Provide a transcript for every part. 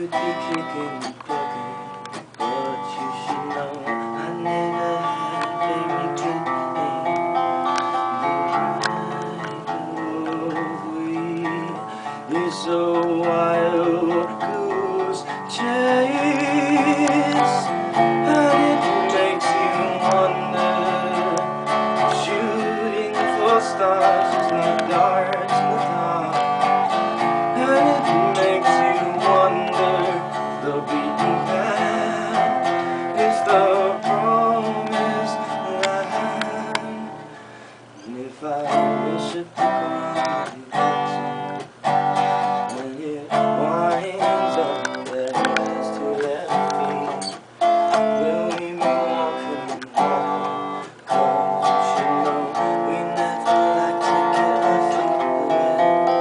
could be kicking the bucket, but you should know I never had very good aim. The right of way is a wild goose chase, and it makes you wonder. Shooting for stars is not darts in the dark, and it makes you wonder. The beaten path is the promised land. And if I worship the ground you got, when it winds up there as to left feet, will we be walking home? 'Cause you should know we never like to get our feet wet.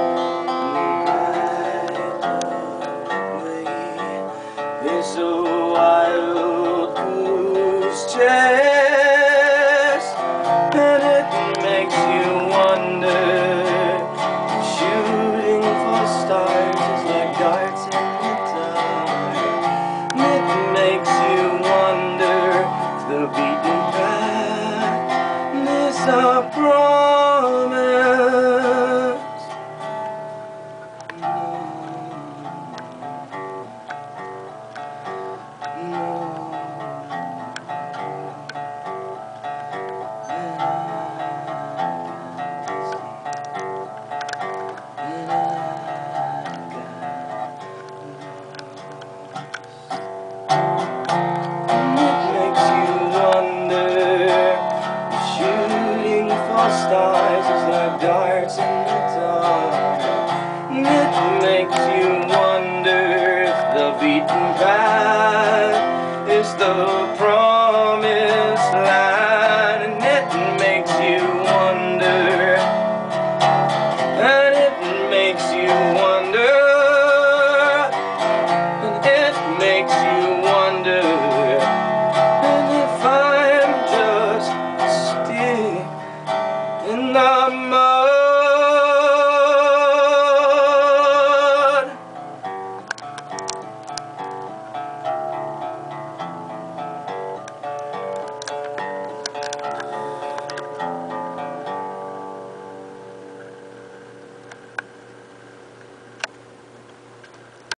It's a wild goose chase, and it makes you wonder. Shooting for stars is like darts in the dark. It makes you wonder. The beaten path is a promise. Stars is like darts in the dark. It makes you wonder if the beaten path is the promised land. And it makes you wonder. And it makes you wonder. And it makes you wonder. And if I'm just still in the mud.